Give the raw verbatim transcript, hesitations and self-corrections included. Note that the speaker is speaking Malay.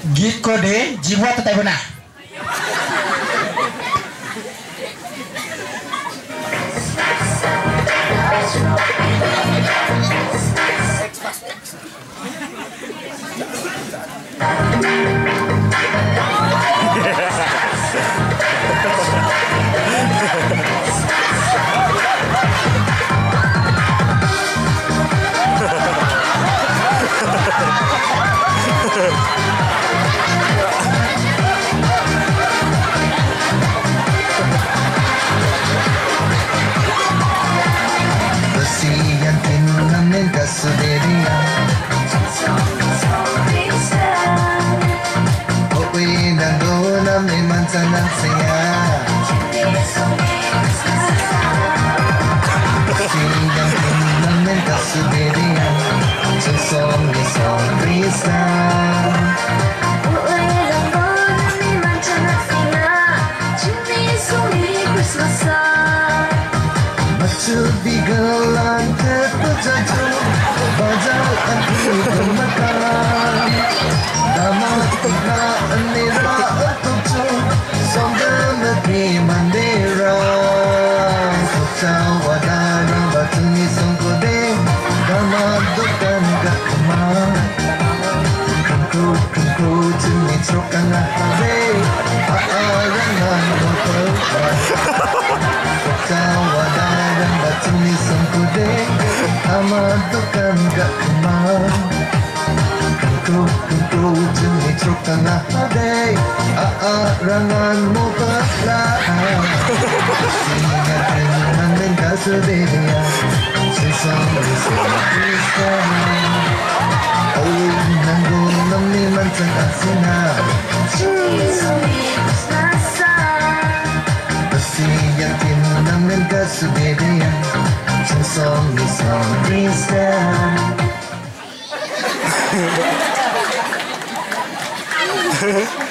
Git kode jiwa tetap benar. Senang saya Sidang pinang ng kasubirian Susong isong Kristen Uwilang mo na may mancha na singa Chinisuli Christmas Machubigalan terpecah Bajal ang pinamakan Damat tingkaan nila at tutup Sombong negeri mandira Kutawa darah batu nisong kode Damat dokan gak kemar Kengku kengku jenis rokan ahare Aarangan berpeluang Kutawa darah batu nisong kode Damat dokan gak kemar Kengku jenis rokan ahare Aarangan mo perlahan Ingat-ingat dan kasubirian Sesama-sama Kristen Oh, nanggunam ni mancan asinan Chinisuli Christmas Pasiyakin dan kasubirian Sesama-sama Kristen